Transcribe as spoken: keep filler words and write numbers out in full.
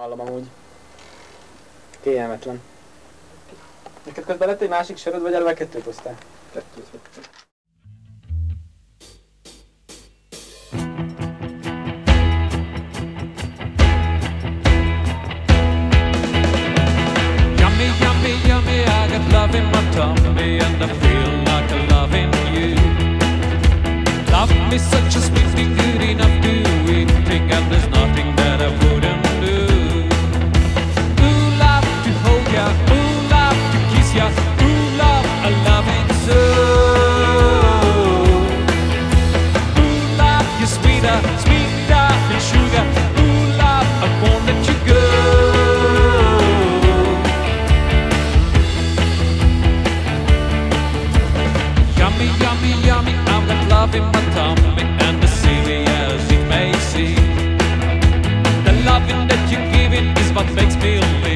hallom amúgy. Kényelmetlen. Neked közben lett egy másik söröd, vagy eleve kettőt hoztál? Kettőt vettem. Yummy, yummy, yummy, I got love in my tummy and I feel like I'm loving you. Love me such a sweet thing, good enough to eat, think, and there's nothing that I wouldn't do. Ooh, love to hold ya, ooh, love to kiss ya, ooh, love, I love it so. Ooh, love, you're sweeter, sweeter than sugar, ooh, love, I won't let you go. Yummy, yummy, yummy, I've got love in my tummy, and as silly as it may seem, the loving that you're giving is what makes me live.